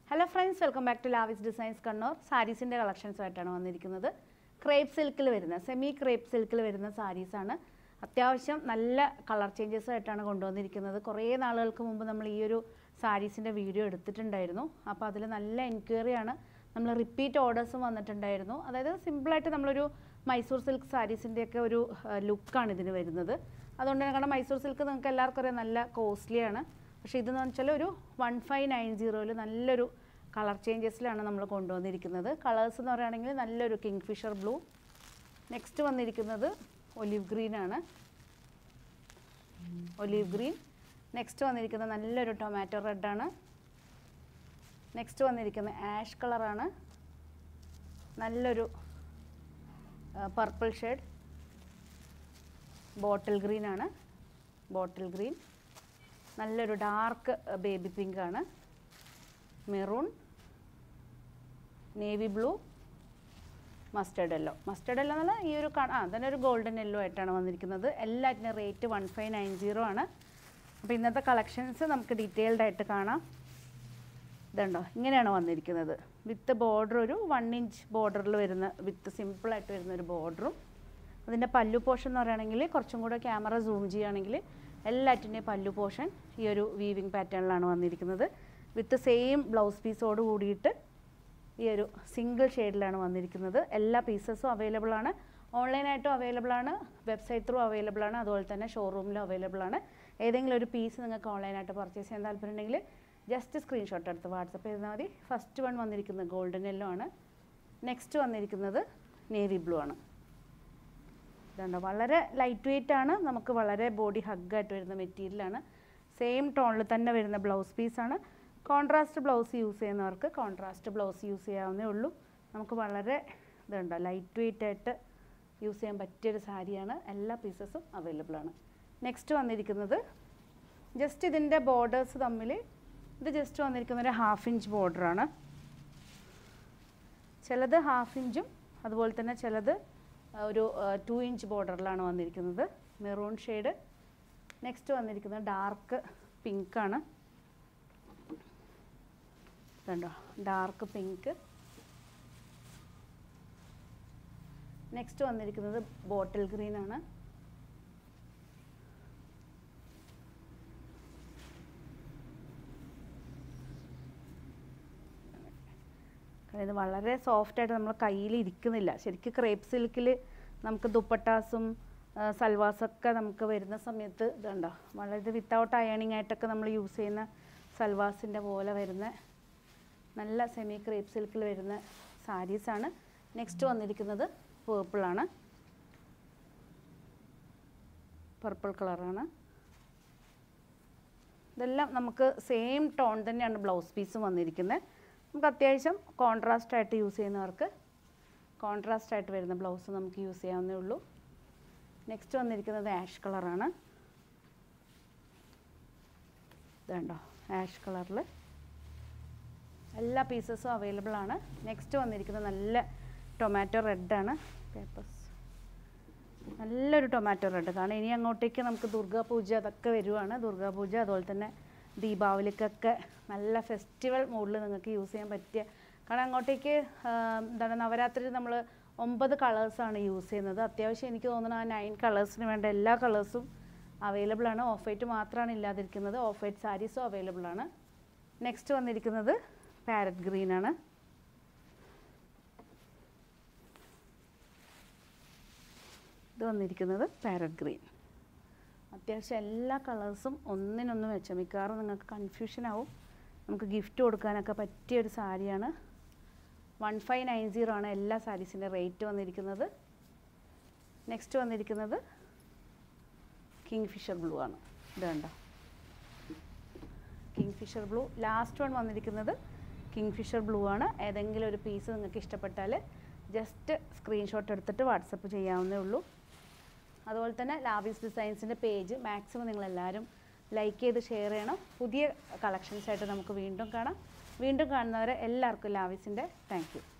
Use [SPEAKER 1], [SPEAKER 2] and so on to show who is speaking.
[SPEAKER 1] Hello friends, welcome back to Lavis Designs Kannur. Sarees in the collections ആയിട്ടാണ് വന്നിരിക്കുന്നത്. Crepe സിൽക്കിൽ വരുന്ന semi crepe സിൽക്കിൽ വരുന്ന സാരീസ് ആണ്. അത്യാവശ്യം നല്ല കളർ ചേഞ്ചസ് ആയിട്ടാണ് കൊണ്ടുവന്നിരിക്കുന്നത്. കുറേ നാളുകൾക്ക് മുമ്പ് നമ്മൾ ഈ ഒരു സാരീസിന്റെ വീഡിയോ എടുത്തിട്ടുണ്ടായിരുന്നു. അപ്പോൾ അതിൽ നല്ല എൻക്വയറി ആണ്. നമ്മൾ റിപ്പീറ്റ് ഓർഡേഴ്സും വന്നിട്ടുണ്ടായിരുന്നു. അതായത് സിമ്പിൾ ആയിട്ട് നമ്മളൊരു മൈസൂർ സിൽക്ക് സാരീസിന്റെ ഒക്കെ ഒരു ലുക്ക് ആണ് ഇതിന് വരുന്നത്. അതുകൊണ്ട് തന്നെ കാരണം മൈസൂർ സിൽക്ക് നിങ്ങൾക്ക് എല്ലാവർക്കും അറിയാം നല്ല കോസ്റ്റ്ലി ആണ്. പക്ഷേ ഇതെന്ന് വെച്ചാൽ ഒരു 1590 നല്ലൊരു കളർ ചേഞ്ചസിലാണ് നമ്മൾ കൊണ്ടുവന്നിരിക്കുന്നത്. കളേഴ്സ് എന്ന് പറയുകയാണെങ്കിൽ നല്ലൊരു കിങ്ഫിഷർ ബ്ലൂ, നെക്സ്റ്റ് വന്നിരിക്കുന്നത് ഒലിവ് ഗ്രീൻ ആണ്, ഒലിവ് ഗ്രീൻ. നെക്സ്റ്റ് വന്നിരിക്കുന്നത് നല്ലൊരു ടൊമാറ്റോ റെഡ് ആണ്. നെക്സ്റ്റ് വന്നിരിക്കുന്നത് ആഷ് കളറാണ്, നല്ലൊരു പർപ്പിൾ ഷെയ്ഡ്. ബോട്ടിൽ ഗ്രീൻ ആണ്, ബോട്ടിൽ ഗ്രീൻ. നല്ലൊരു ഡാർക്ക് ബേബി പിങ്ക് ആണ്, maroon, navy blue, mustard yellow. Mustard yellow എന്നാൽ ഈ ഒരു തന്നെ ഒരു ഗോൾഡൻ യെല്ലോ ആയിട്ടാണ് വന്നിരിക്കുന്നത്. എല്ലാറ്റിനും റേറ്റ് 1590 ആണ്. അപ്പോൾ ഇന്നത്തെ കളക്ഷൻസ് നമുക്ക് ഡീറ്റെയിൽഡ് ആയിട്ട് കാണാം. ഇതുണ്ടോ, ഇങ്ങനെയാണ് വന്നിരിക്കുന്നത്. വിത്ത് ബോർഡർ ഒരു 1 ഇഞ്ച് ബോർഡറിൽ വരുന്ന, വിത്ത് സിമ്പിളായിട്ട് വരുന്ന ഒരു ബോർഡറും. അതിൻ്റെ പല്ലു പോർഷൻ എന്ന് പറയുകയാണെങ്കിൽ കുറച്ചും കൂടെ ക്യാമറ സൂം ചെയ്യുകയാണെങ്കിൽ എല്ലാറ്റിൻ്റെയും പല്ലു പോർഷൻ ഈ ഒരു വീവിങ് പാറ്റേണിലാണ് വന്നിരിക്കുന്നത്. വിത്ത് സെയിം ബ്ലൗസ് പീസോട് കൂടിയിട്ട് ഈ ഒരു സിംഗിൾ ഷെയ്ഡിലാണ് വന്നിരിക്കുന്നത്. എല്ലാ പീസസും അവൈലബിൾ ആണ്. ഓൺലൈനായിട്ടും അവൈലബിൾ ആണ്, വെബ്സൈറ്റ് ത്രൂ അവൈലബിൾ ആണ്, അതുപോലെ തന്നെ ഷോറൂമിലും അവൈലബിൾ ആണ്. ഏതെങ്കിലും ഒരു പീസ് നിങ്ങൾക്ക് ഓൺലൈനായിട്ട് പർച്ചേസ് ചെയ്യാൻ താല്പര്യമുണ്ടെങ്കിൽ ജസ്റ്റ് സ്ക്രീൻഷോട്ട് എടുത്ത് വാട്സപ്പ് ചെയ്താൽ മതി. ഫസ്റ്റ് വൺ വന്നിരിക്കുന്നത് ഗോൾഡൻ യെല്ലോ ആണ്. നെക്സ്റ്റ് വന്നിരിക്കുന്നത് നേവി ബ്ലൂ ആണ്. ഇതുണ്ടോ, വളരെ ലൈറ്റ് വെയ്റ്റ് ആണ്, നമുക്ക് വളരെ ബോഡി ഹഗ്ഗായിട്ട് വരുന്ന മെറ്റീരിയലാണ്. സെയിം ടോണിൽ തന്നെ വരുന്ന ബ്ലൗസ് പീസാണ്. കോൺട്രാസ്റ്റ് ബ്ലൗസ് യൂസ് ചെയ്യുന്നവർക്ക് കോൺട്രാസ്റ്റ് ബ്ലൗസ് യൂസ് ചെയ്യാവുന്നേ ഉള്ളൂ. നമുക്ക് വളരെ ഇതുണ്ടോ ലൈറ്റ് വെയ്റ്റ് ആയിട്ട് യൂസ് ചെയ്യാൻ പറ്റിയൊരു സാരിയാണ്. എല്ലാ പീസസും അവൈലബിൾ ആണ്. നെക്സ്റ്റ് വന്നിരിക്കുന്നത് ജസ്റ്റ് ഇതിൻ്റെ ബോർഡേഴ്സ് തമ്മിൽ ഇത് ജസ്റ്റ് വന്നിരിക്കുന്നൊരു 1/2 ഇഞ്ച് ബോർഡറാണ്. ചിലത് 1/2 ഇഞ്ചും അതുപോലെ തന്നെ ചിലത് ഒരു 2 ഇഞ്ച് ബോർഡറിലാണ് വന്നിരിക്കുന്നത്. Maroon shade. നെക്സ്റ്റ് വന്നിരിക്കുന്നത് ഡാർക്ക് പിങ്ക് ആണ്. കണ്ടോ, ഡാർക്ക് പിങ്ക്. നെക്സ്റ്റ് വന്നിരിക്കുന്നത് ബോട്ടിൽ ഗ്രീൻ ആണ്. ഇത് വളരെ സോഫ്റ്റായിട്ട് നമ്മൾ കയ്യിൽ ഇരിക്കുന്നില്ല. ശരിക്കും ക്രേപ്പ് സിൽക്കിൽ നമുക്ക് ദുപ്പട്ടാസും സൽവാസൊക്കെ നമുക്ക് വരുന്ന സമയത്ത് ഇതുണ്ടോ വളരെ വിത്തൗട്ട് അയണിങ് ആയിട്ടൊക്കെ നമ്മൾ യൂസ് ചെയ്യുന്ന സൽവാസിൻ്റെ പോലെ വരുന്ന നല്ല സെമി ക്രേപ്പ് സിൽക്കിൽ വരുന്ന സാരീസാണ്. നെക്സ്റ്റ് വന്നിരിക്കുന്നത് പേർപ്പിളാണ്, പർപ്പിൾ കളറാണ്. ഇതെല്ലാം നമുക്ക് സെയിം ടോൺ തന്നെയാണ് ബ്ലൗസ് പീസും വന്നിരിക്കുന്നത്. നമുക്ക് അത്യാവശ്യം കോൺട്രാസ്റ്റ് ആയിട്ട് യൂസ് ചെയ്യുന്നവർക്ക് കോൺട്രാസ്റ്റ് ആയിട്ട് വരുന്ന ബ്ലൗസ് നമുക്ക് യൂസ് ചെയ്യാവുന്നേ ഉള്ളൂ. നെക്സ്റ്റ് വന്നിരിക്കുന്നത് ആഷ് കളറാണ്. ഇതുണ്ടോ, ആഷ് കളറിൽ എല്ലാ പീസസും അവൈലബിൾ ആണ്. നെക്സ്റ്റ് വന്നിരിക്കുന്നത് നല്ല ടൊമാറ്റോ റെഡാണ്. പേപ്പേഴ്സ് നല്ലൊരു ടൊമാറ്റോ റെഡ്. കാരണം ഇനി അങ്ങോട്ടേക്ക് നമുക്ക് ദുർഗാപൂജ അതൊക്കെ വരുവാണ്. ദുർഗാപൂജ അതുപോലെ തന്നെ ദീപാവലിക്കൊക്കെ നല്ല ഫെസ്റ്റിവൽ മൂഡിൽ നിങ്ങൾക്ക് യൂസ് ചെയ്യാൻ പറ്റിയ, കാരണം അങ്ങോട്ടേക്ക് എന്താണ് നവരാത്രി നമ്മൾ 9 കളേഴ്സാണ് യൂസ് ചെയ്യുന്നത്. അത്യാവശ്യം എനിക്ക് തോന്നുന്നു ആ 9 കളേഴ്സിന് വേണ്ട എല്ലാ കളേഴ്സും അവൈലബിൾ ആണ്. ഓഫ് വൈറ്റ് മാത്രമാണ് ഇല്ലാതിരിക്കുന്നത്. ഓഫ് വൈറ്റ് സാരീസും അവൈലബിൾ ആണ്. നെക്സ്റ്റ് വന്നിരിക്കുന്നത് പാരറ്റ് ഗ്രീൻ ആണ്. ഇത് വന്നിരിക്കുന്നത് പാരറ്റ് ഗ്രീൻ. അത്യാവശ്യം എല്ലാ കളേഴ്സും ഒന്നിനൊന്നും വെച്ചാൽ മിക്കവാറും നിങ്ങൾക്ക് കൺഫ്യൂഷൻ ആവും. നമുക്ക് ഗിഫ്റ്റ് കൊടുക്കാനൊക്കെ പറ്റിയൊരു സാരിയാണ്. 1590 ആണ് എല്ലാ സാരീസിൻ്റെ റേറ്റ് വന്നിരിക്കുന്നത്. നെക്സ്റ്റ് വന്നിരിക്കുന്നത് കിങ്ഫിഷർ ബ്ലൂ ആണ്. ഇത് കണ്ടോ, കിങ്ഫിഷർ ബ്ലൂ. ലാസ്റ്റ് വൺ വന്നിരിക്കുന്നത് കിങ്ഫിഷർ ബ്ലൂ ആണ്. ഏതെങ്കിലും ഒരു പീസ് നിങ്ങൾക്ക് ഇഷ്ടപ്പെട്ടാൽ ജസ്റ്റ് സ്ക്രീൻഷോട്ട് എടുത്തിട്ട് വാട്സപ്പ് ചെയ്യാവുന്നേ ഉള്ളൂ. അതുപോലെ തന്നെ ലാവിസ് ഡിസൈൻസിൻ്റെ പേജ് മാക്സിമം നിങ്ങളെല്ലാവരും ലൈക്ക് ചെയ്ത് ഷെയർ ചെയ്യണം. പുതിയ കളക്ഷൻസായിട്ട് നമുക്ക് വീണ്ടും കാണാം. വീണ്ടും കാണുന്നവരെ എല്ലാവർക്കും ലാവിസിൻ്റെ താങ്ക് യു.